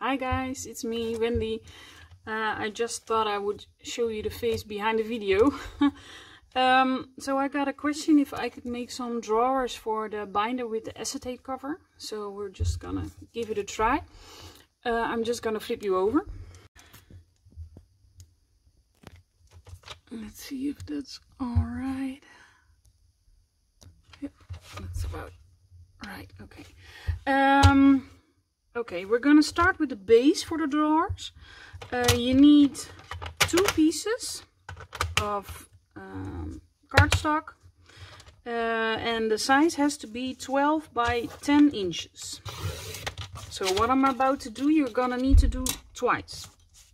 Hi guys, it's me, Wendy. I just thought I would show you the face behind the video. So I got a question if I could make some drawers for the binder with the acetate cover. So we're just gonna give it a try. I'm just gonna flip you over. Let's see if that's alright. Yep, that's about right. Okay. Okay, we're gonna start with the base for the drawers. You need 2 pieces of cardstock, and the size has to be 12 by 10 inches. So what I'm about to do, you're gonna need to do twice.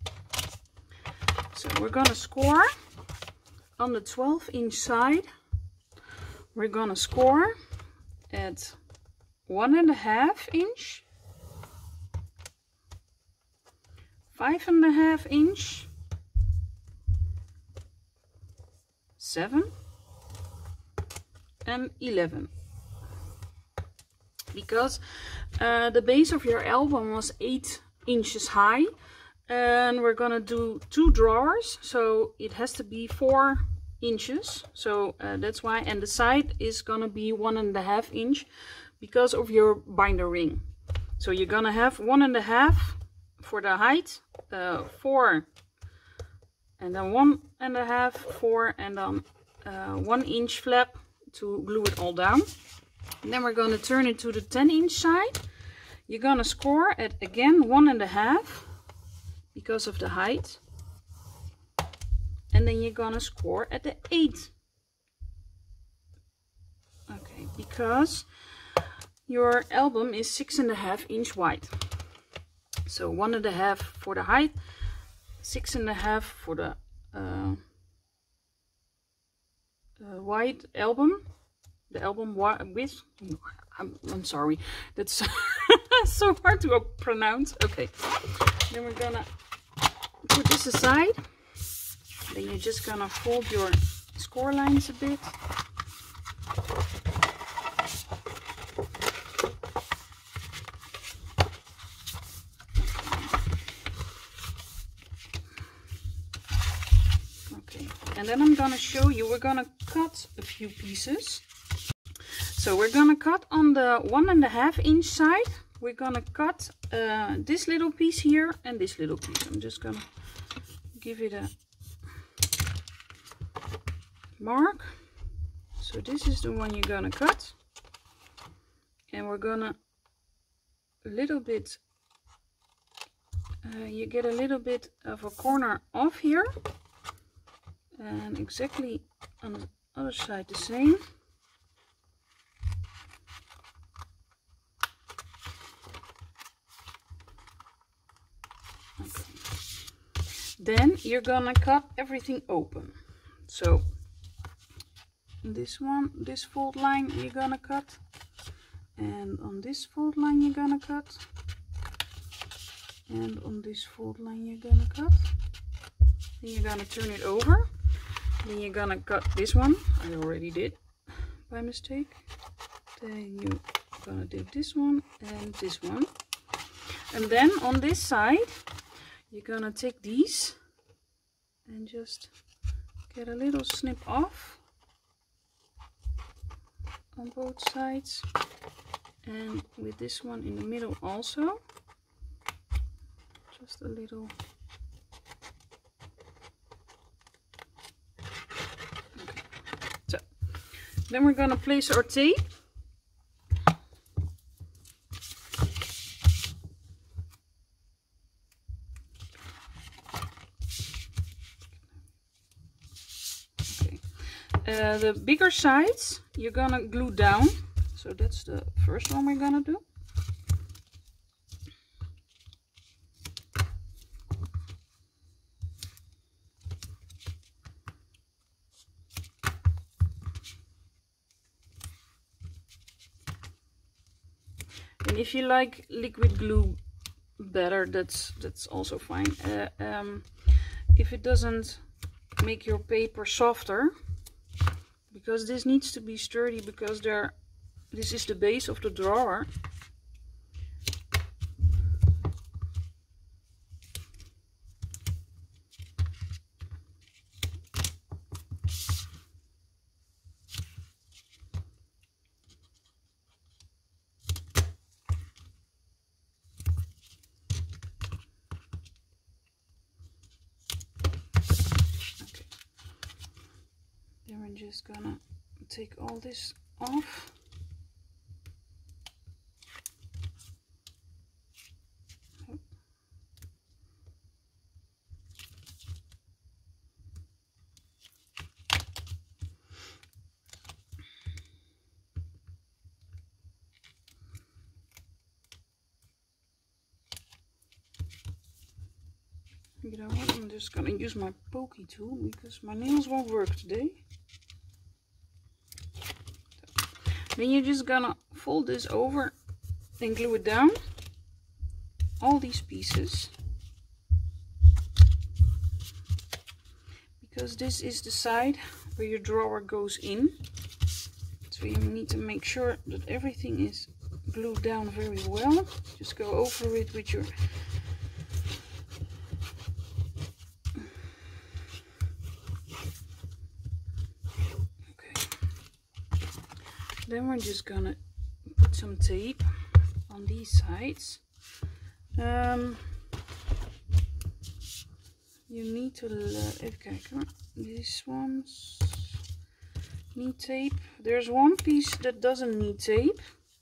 So we're gonna score on the 12-inch side. We're gonna score at 1.5 inch, 5.5 inch, 7 and 11, because the base of your album was 8 inches high and we're gonna do 2 drawers, so it has to be 4 inches. So that's why, and the side is gonna be 1.5 inch because of your binder ring. So you're gonna have 1.5 for the height, 4 and then 1.5, 4 and then 1 inch flap to glue it all down. And then we're gonna turn it to the 10-inch side. You're gonna score at again 1.5 because of the height, and then you're gonna score at the 8. Okay, because your album is 6.5 inch wide. So 1.5 for the height, 6.5 for the wide album. The album width. I'm sorry, that's so hard to pronounce. Okay, then we're gonna put this aside. Then you're just gonna fold your score lines a bit. Okay, and then I'm gonna show you, we're gonna cut a few pieces. So we're gonna cut on the 1.5 inch side. We're gonna cut this little piece here and this little piece. I'm just gonna give it a mark. So this is the one you're gonna cut, and we're gonna a little bit you get a little bit of a corner off here, and exactly on the other side the same. Okay. Then you're gonna cut everything open. So this one, this fold line you're gonna cut, and on this fold line you're gonna cut, and on this fold line you're gonna cut. Then you're gonna turn it over. Then you're gonna cut this one. I already did by mistake. Then you're gonna do this one and this one. And then on this side you're gonna take these and just get a little snip off on both sides, and with this one in the middle also, just a little. Okay. So then we're gonna place our tape. The bigger sides you're gonna glue down, so that's the first one we're gonna do. And if you like liquid glue better, that's also fine. If it doesn't make your paper softer, because this needs to be sturdy, because this is the base of the drawer, just gonna take all this off. You know what, I'm just gonna use my pokey tool because my nails won't work today. Then you're just gonna fold this over and glue it down, all these pieces, because this is the side where your drawer goes in. So you need to make sure that everything is glued down very well. Just go over it with your Then we're just gonna put some tape on these sides. You need to okay, come on. These ones need tape. There's one piece that doesn't need tape.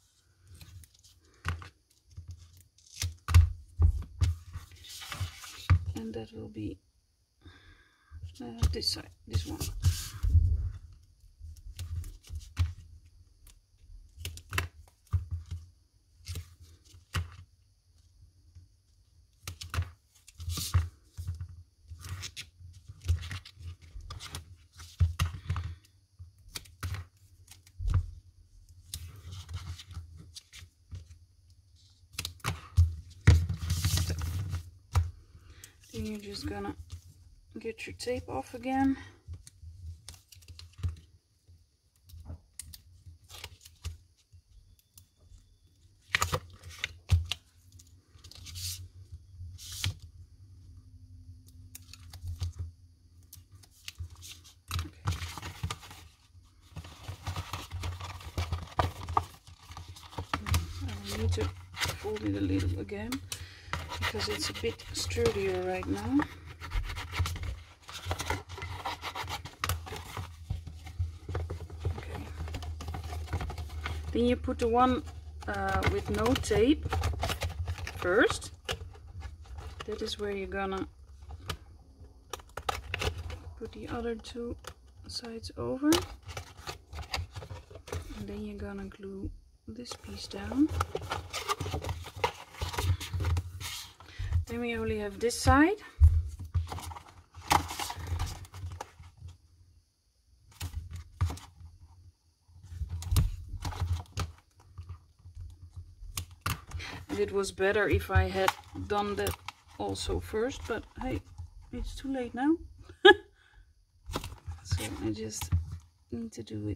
And that will be this side, this one. Then you're just gonna get your tape off again. I need to fold it a little again, because it's a bit sturdier right now. Okay. Then you put the one with no tape first. That is where you're gonna put the other two sides over. And then you're gonna glue this piece down. Then we only have this side. And it was better if I had done that also first, but hey, it's too late now. So I just need to do it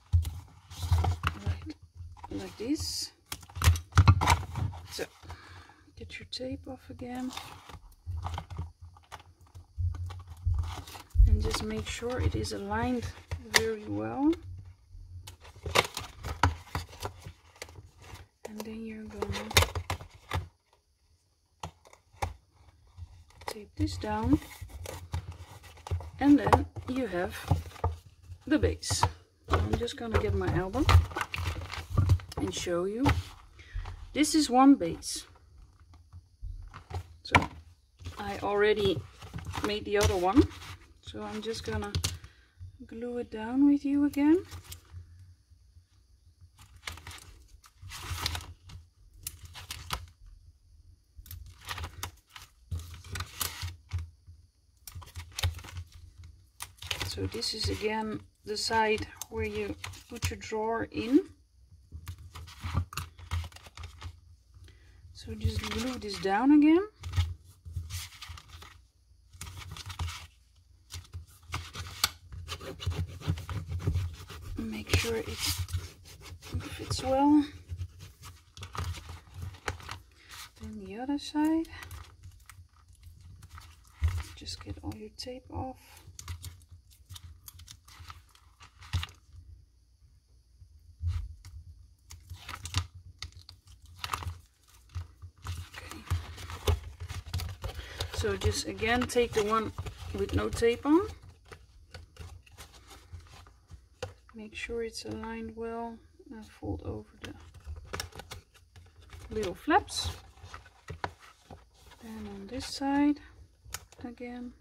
like this. So get your tape off again and just make sure it is aligned very well. And then you're gonna tape this down, and then you have the base. I'm just gonna get my album and show you. This is one base. So I already made the other one, so I'm just gonna glue it down with you again. So this is again the side where you put your drawer in. So just glue this down again. Make sure it fits well. Then the other side. Just get all your tape off. So just again take the one with no tape on. make sure it's aligned well. And fold over the little flaps. And on this side again.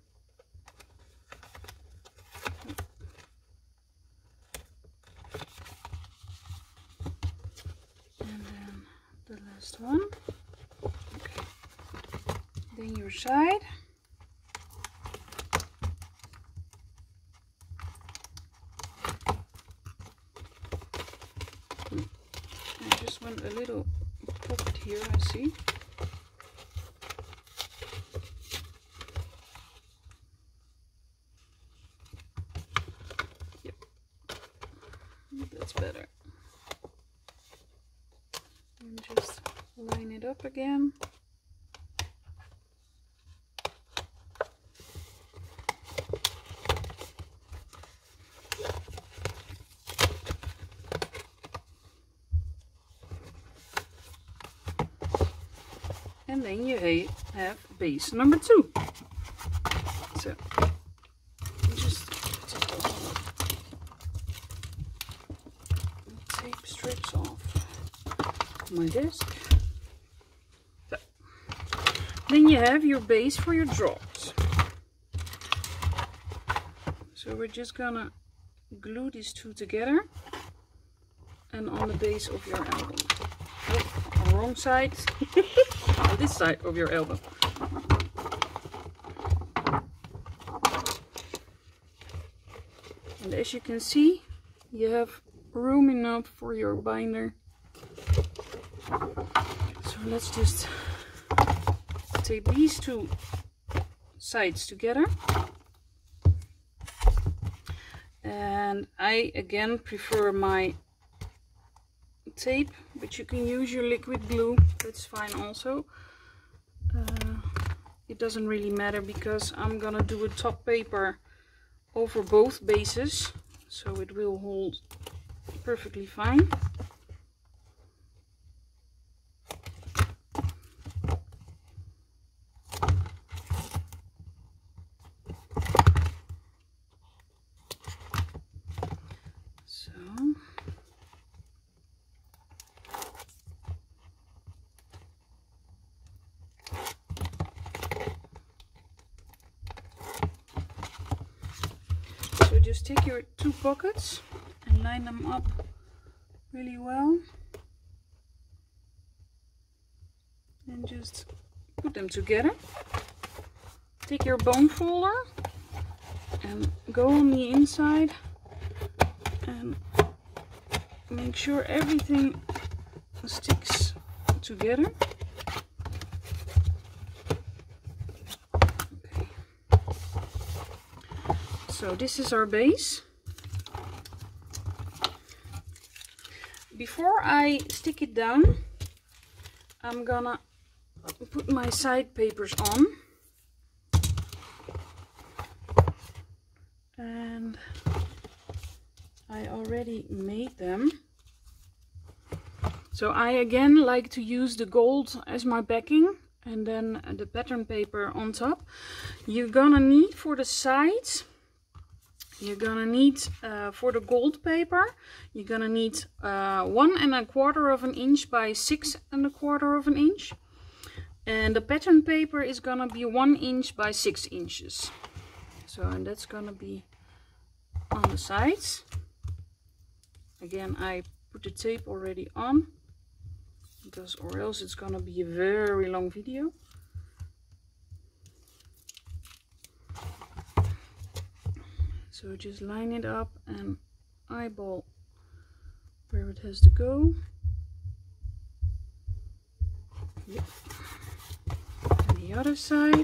And then the last one. Okay. Then your side. I just want a little pocket here, I see. Yep, that's better. And just line it up again. And then you have base number 2. So just tape strips off my disc. So then you have your base for your drawers. So we're just gonna glue these two together and on the base of your album. Oh, wrong side. On this side of your album. And as you can see, you have room enough for your binder. So let's just tape these two sides together. And I again prefer my tape, but you can use your liquid glue, that's fine also. It doesn't really matter because I'm gonna do a top paper over both bases, so it will hold perfectly fine. So just take your two pockets and line them up really well. And just put them together. Take your bone folder and go on the inside and make sure everything sticks together. Okay. So this is our base. Before I stick it down, I'm gonna put my side papers on. And I already made them. So I again like to use the gold as my backing and then the pattern paper on top. You're gonna need for the sides, you're gonna need for the gold paper, you're gonna need 1 1/4 inch by 6 1/4 inch. And the pattern paper is gonna be 1 inch by 6 inches. So, and that's gonna be on the sides. Again, I put the tape already on, because or else it's gonna be a very long video. So just line it up and eyeball where it has to go. Yep. And the other side.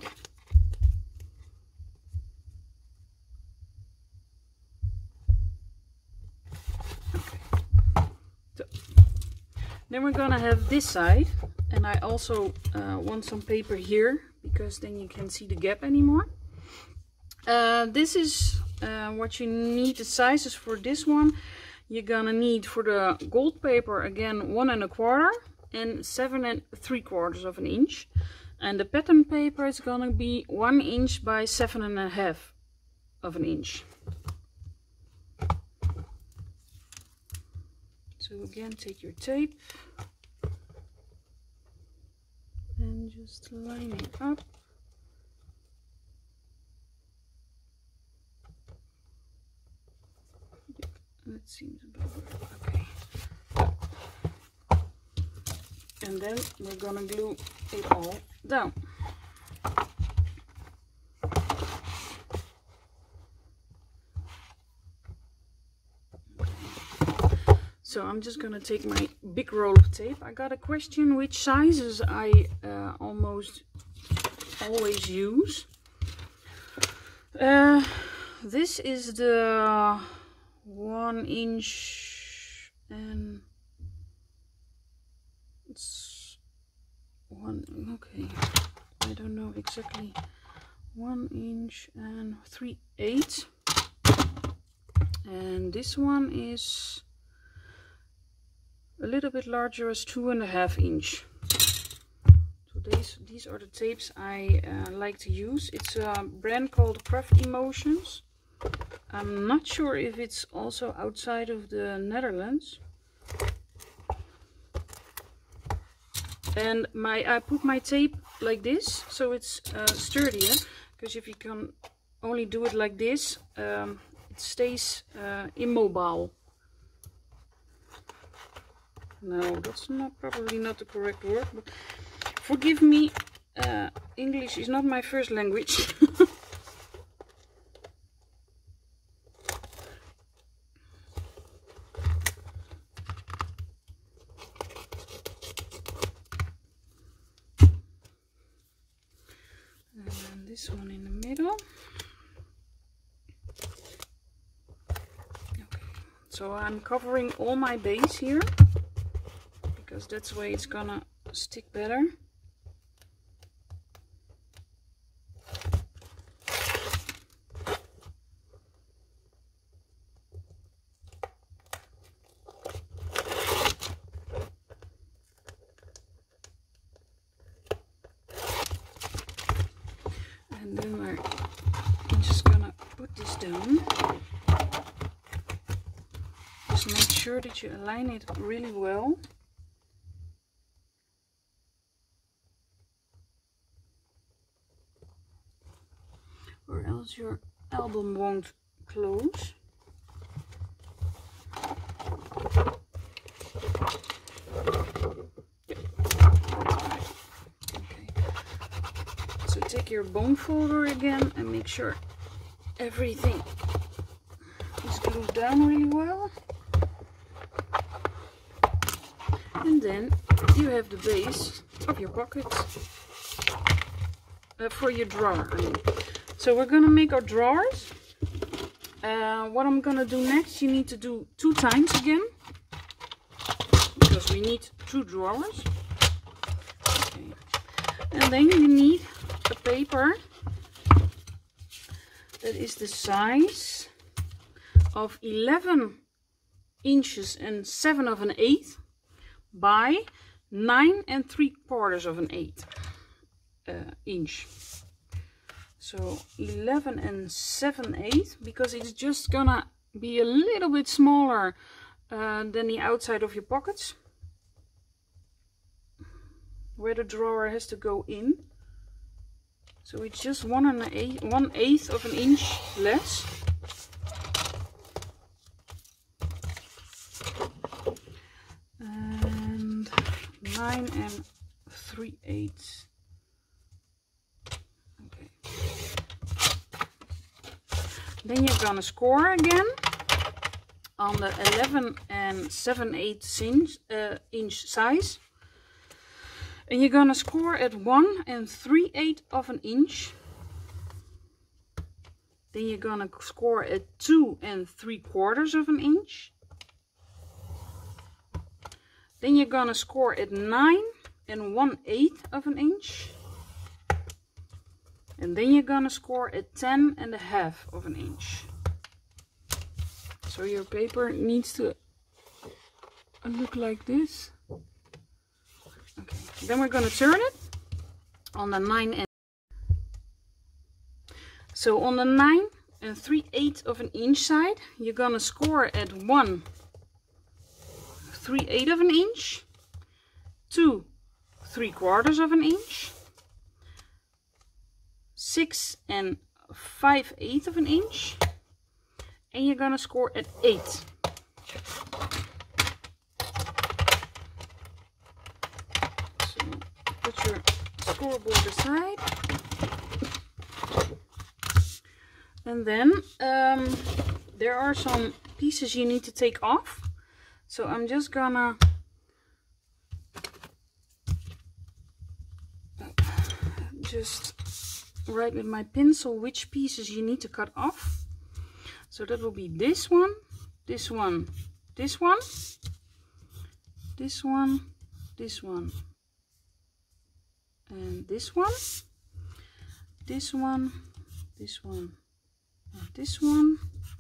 Then we're gonna have this side, and I also want some paper here because then you can see the gap anymore. This is what you need, the sizes for this one. You're gonna need for the gold paper again 1 1/4 and 7 3/4 inch, and the pattern paper is gonna be 1 inch by 7 1/2 inch. So again, take your tape and just line it up. That seems about right. Okay. And then we're gonna glue it all down. So I'm just gonna take my big roll of tape. I got a question which sizes I almost always use. This is the 1 inch and it's one, okay, I don't know exactly, 1 inch and 3/8, and this one is a little bit larger as 2.5 inch. So these are the tapes I like to use. It's a brand called Craft Emotions. I'm not sure if it's also outside of the Netherlands. And I put my tape like this, so it's sturdier. Because if you can only do it like this, it stays immobile. No, that's probably not the correct word, but forgive me, English is not my first language. And this one in the middle. Okay. So I'm covering all my base here, because that's the way it's gonna stick better. And then I'm just gonna put this down. Just make sure that you align it really well. Or else your album won't close. Okay. So take your bone folder again and make sure everything is glued down really well. And then you have the base of your pocket for your drawer. I mean. So we're gonna make our drawers. What I'm gonna do next, you need to do 2 times again, because we need 2 drawers. Okay. And then you need a paper that is the size of 11 inches and 7/8 by 9 3/4 of an 8 inch. So 11 7/8, because it's just gonna be a little bit smaller than the outside of your pockets, where the drawer has to go in. So it's just 1/8 of an inch less. And 9 3/8. Then you're gonna score again on the 11 7/8 inch size, and you're gonna score at 1 3/8 of an inch. Then you're gonna score at 2 3/4 of an inch. Then you're gonna score at 9 1/8 of an inch. And then you're gonna score at 10 1/2 of an inch. So your paper needs to look like this. Okay, then we're gonna turn it on the 9 So on the 9 3/8 of an inch side, you're gonna score at 1 3/8 of an inch, 2 3/4 of an inch, 6 5/8 of an inch, and you're gonna score at 8. So put your scoreboard aside, and then there are some pieces you need to take off. So I'm just gonna just write with my pencil which pieces you need to cut off. So that will be this one, this one, this one, this one, this one, and this one, this one, this one, and this one,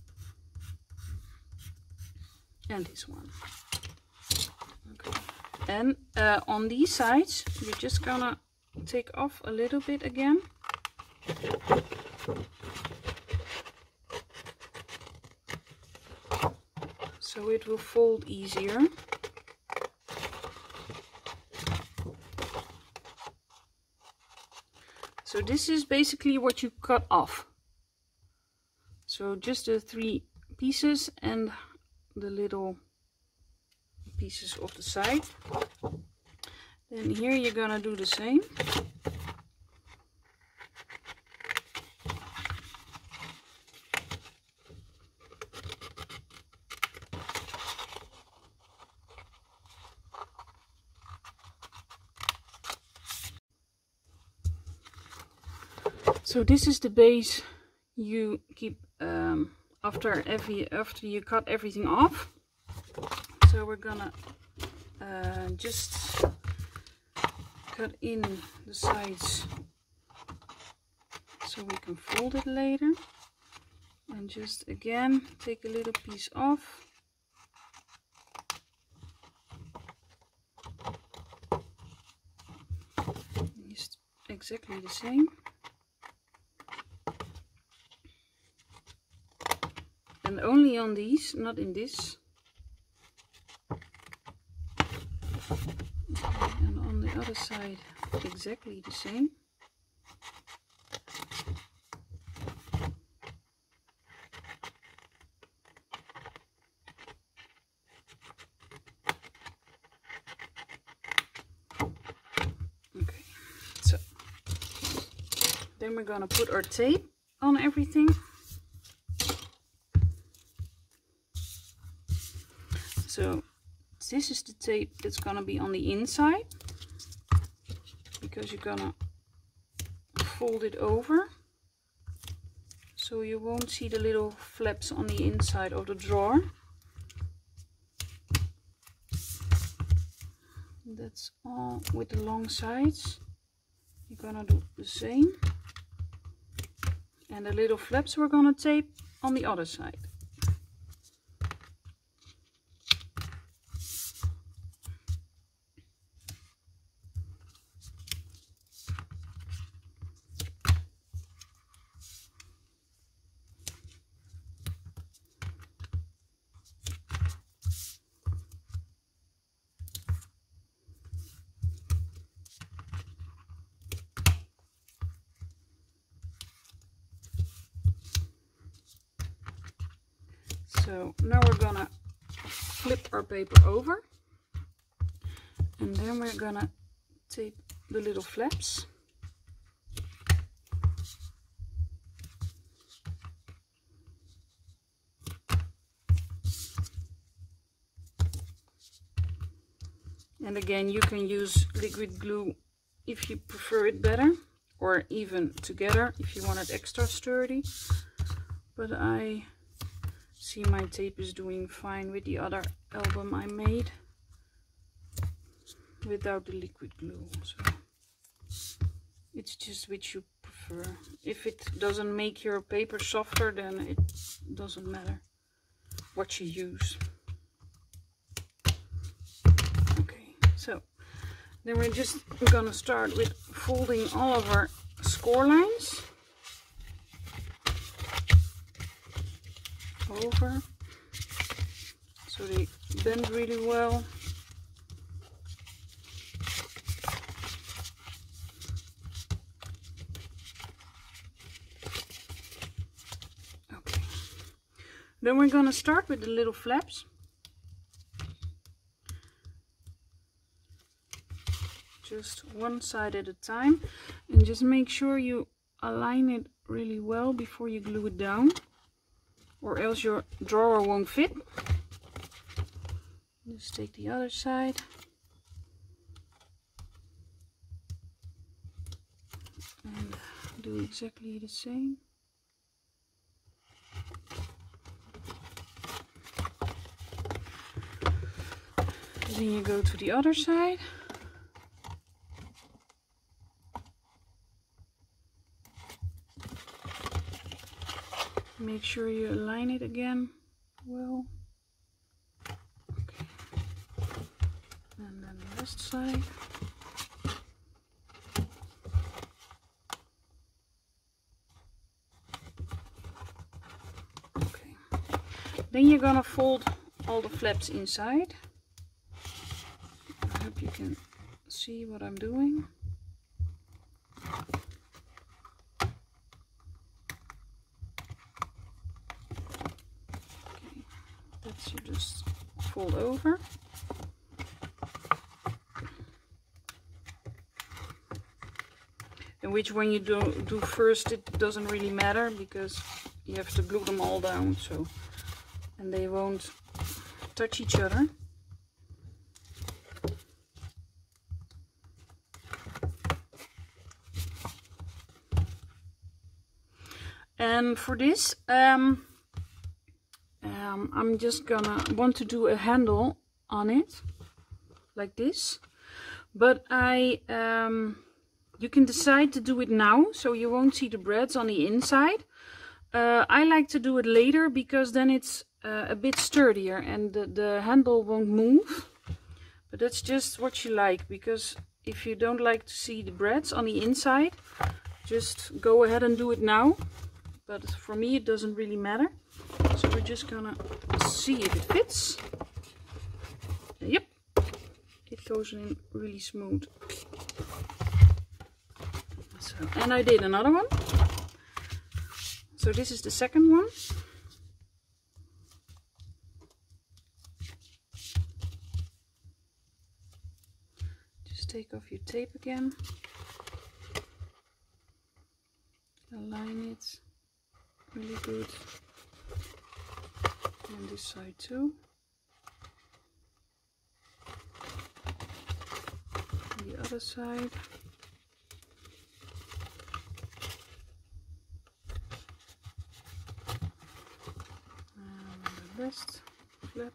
and this one. Okay. And on these sides, you're just gonna take off a little bit again. So it will fold easier. So this is basically what you cut off. So just the 3 pieces and the little pieces of the side. Then here you're gonna do the same. So this is the base you keep after you cut everything off. So we're gonna just cut in the sides so we can fold it later, and just again take a little piece off. Just exactly the same. And only on these, not in this. Okay, and on the other side, exactly the same. Okay, so then we're gonna put our tape on everything. So this is the tape that's gonna be on the inside, because you're gonna fold it over so you won't see the little flaps on the inside of the drawer. That's all with the long sides. You're gonna do the same, and the little flaps we're gonna tape on the other side. So now we're gonna flip our paper over, and then we're gonna tape the little flaps. And again, you can use liquid glue if you prefer it better, or even together if you want it extra sturdy. But I see my tape is doing fine with the other album I made without the liquid glue. So it's just which you prefer. If it doesn't make your paper softer, then it doesn't matter what you use. Okay, so then we're just gonna start with folding all of our score lines over so they bend really well. Then we're gonna start with the little flaps. Just one side at a time, and just make sure you align it really well before you glue it down, or else your drawer won't fit. Just take the other side. And do exactly the same. Then you go to the other side. Make sure you align it again well. Okay. And then the left side. Okay. Then you're gonna fold all the flaps inside. I hope you can see what I'm doing. That's you just fold over. And which one you do first, it doesn't really matter, because you have to glue them all down, so, and they won't touch each other. And for this, I'm just gonna want to do a handle on it, like this. But you can decide to do it now, so you won't see the breads on the inside. I like to do it later, because then it's a bit sturdier and the handle won't move. But that's just what you like, because if you don't like to see the breads on the inside, just go ahead and do it now. But for me it doesn't really matter. So we're just gonna see if it fits. Yep, it goes in really smooth. So, and I did another one. So this is the second one. Just take off your tape again. Align it really good. And this side too. And the other side. And the last flap.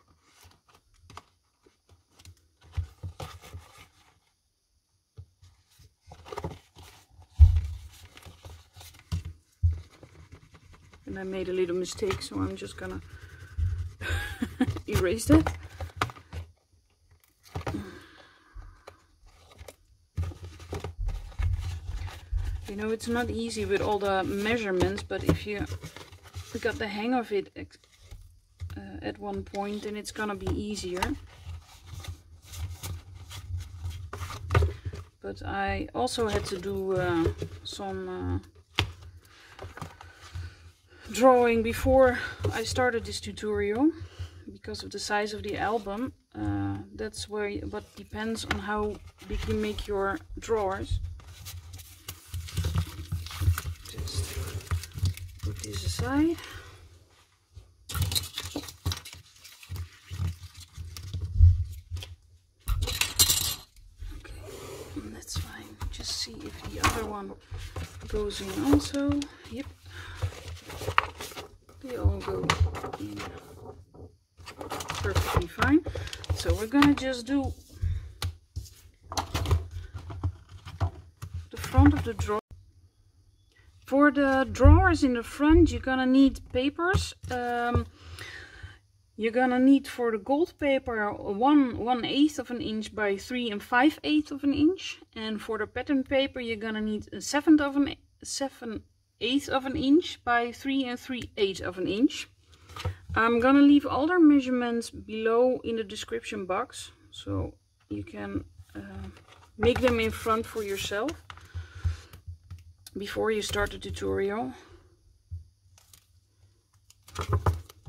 And I made a little mistake, so I'm just gonna erase that. You know, it's not easy with all the measurements, but if you got the hang of it at one point, then it's gonna be easier. But I also had to do some drawing before I started this tutorial, because of the size of the album. That's what depends on how big you make your drawers. Just put this aside. Okay, that's fine. Just see if the other one goes in also. Yep. They all go in perfectly fine. So we're gonna just do the front of the drawer. For the drawers in the front, you're gonna need papers. You're gonna need, for the gold paper, 1/8 of an inch by 3 5/8 of an inch, and for the pattern paper you're gonna need a 7/8 of an inch by 3 3/8 of an inch. I'm gonna leave all their measurements below in the description box, so you can make them in front for yourself before you start the tutorial.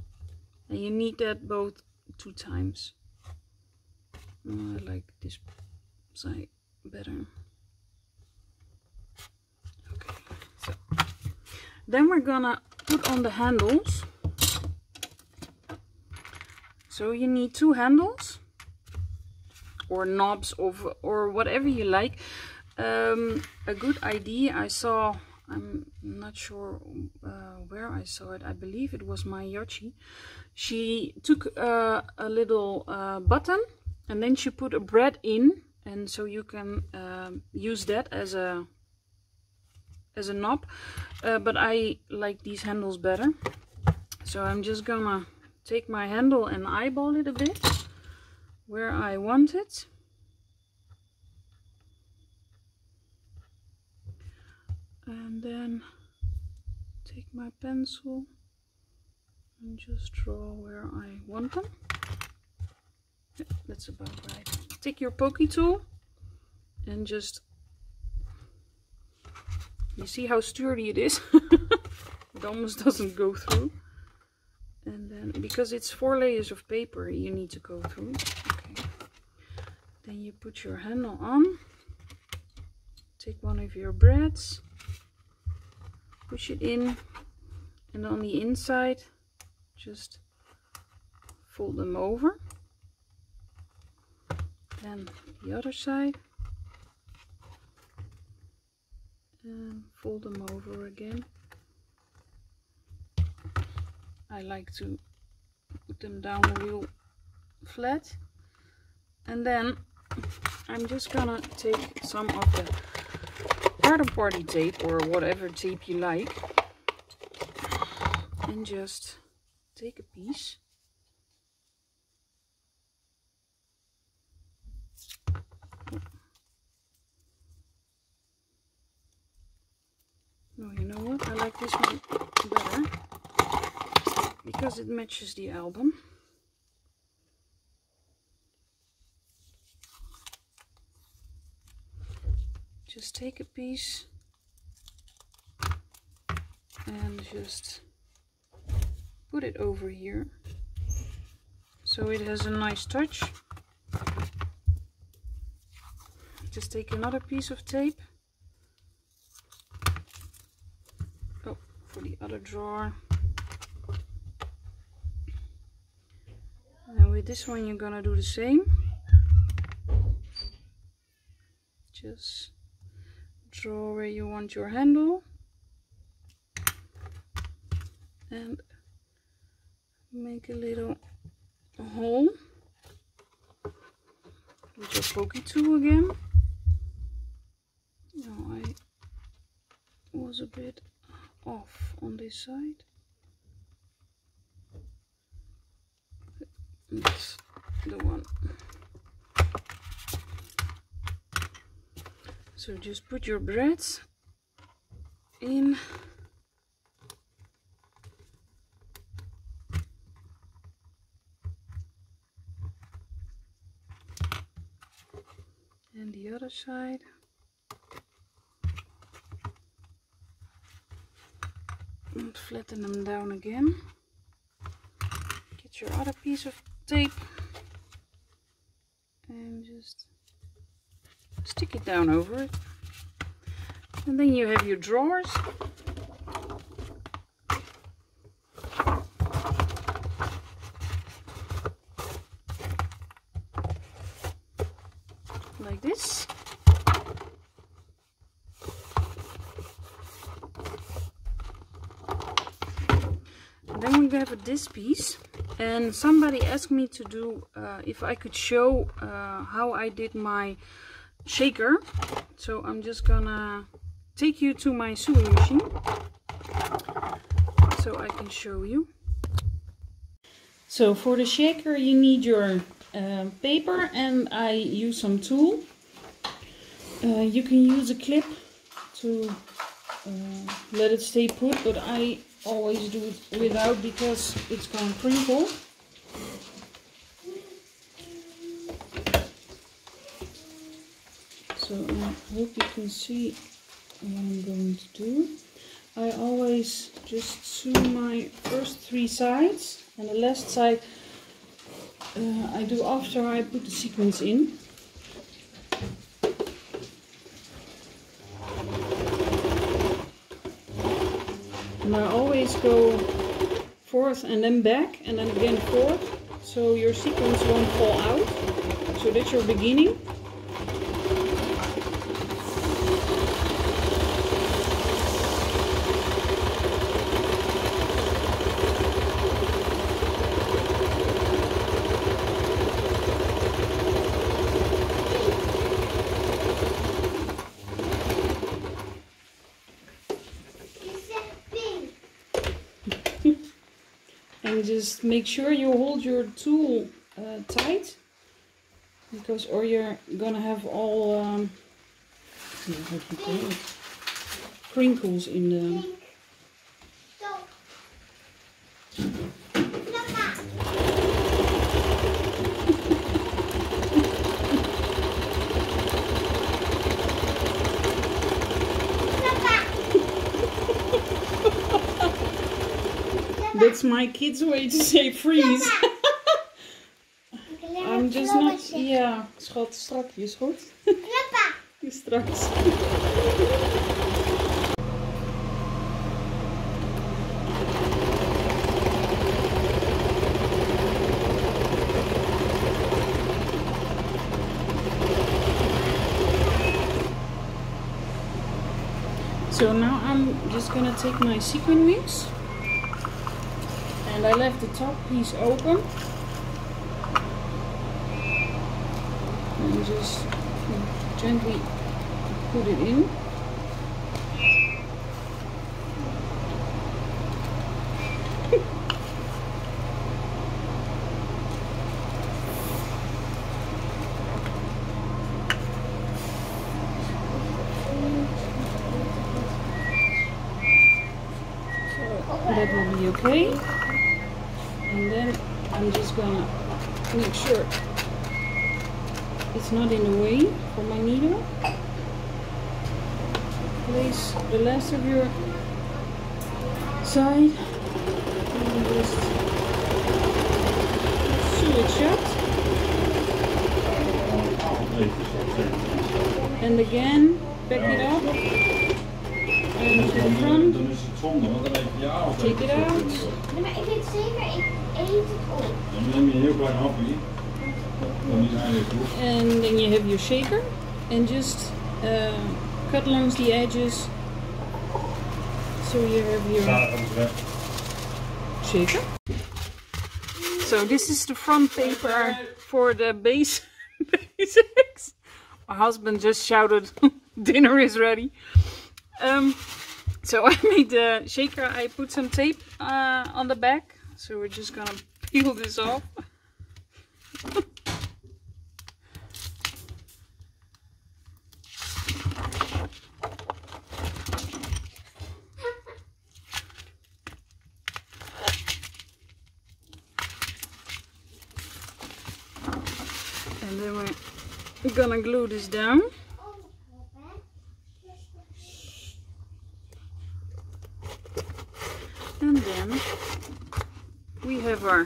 And you need that both 2 times. I like this side better. Okay, so then we're gonna put on the handles. So you need 2 handles or knobs or whatever you like. A good idea I saw, I'm not sure where I saw it, I believe it was my Yoshi. She took a little button and then she put a bread in, and so you can use that as a knob, but I like these handles better. So I'm just gonna take my handle and eyeball it a bit where I want it. And then take my pencil and just draw where I want them. Yeah, that's about right. Take your pokey tool and just, you see how sturdy it is? It almost doesn't go through. And then, because it's 4 layers of paper, you need to go through. Okay. Then you put your handle on. Take one of your breads. Push it in. And on the inside, just fold them over. Then the other side. And fold them over again. I like to put them down real flat. And then I'm just gonna take some of the garden party tape or whatever tape you like and just take a piece. Oh, you know what? I like this one better because it matches the album. Just take a piece and just put it over here so it has a nice touch. Just take another piece of tape. Oh, for the other drawer. And with this one you're gonna do the same. Just draw where you want your handle and make a little hole with your pokey tool again. Now I was a bit off on this side. That's the one. So just put your breads in and the other side. And flatten them down again. Get your other piece of tape and just stick it down over it. And then you have your drawers. Like this. And then we have this piece. And somebody asked me to do, if I could show how I did my shaker. So I'm just gonna take you to my sewing machine so I can show you. So for the shaker you need your paper, and I use some tulle. You can use a clip to let it stay put, but I always do it without because it's gonna crinkle. So I hope you can see what I'm going to do. I always just sew my first 3 sides And the last side I do after I put the sequins in. And I always go forth and then back and then again forth, so your sequins won't fall out. So that's your beginning. And just make sure you hold your tool tight, because or you're gonna have all what do you call it? Crinkles in the. That's my kids' way to say freeze. I'm just not... Ja, schat, strakjes, goed? Straks. So now I'm just gonna take my sequin wings. And I left the top piece open. And just gently put it in. So that will be okay. And then I'm just gonna make sure it's not in the way for my needle. Place the last of your side and just sew it shut. And again, back it up. And to the front. Take it out. Nee, maar ik weet zeker, ik eet het op. Dan neem je een heel klein hapje. Dan is het eigenlijk goed. And then you have your shaker. And just cut along the edges. So you have your shaker. So this is the front paper for the basics. My husband just shouted, dinner is ready. So I made the shaker, I put some tape on the back. So we're just gonna peel this off. And then we're gonna glue this down. And then we have our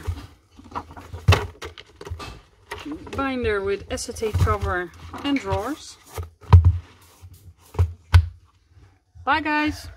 binder with acetate cover and drawers. Bye guys!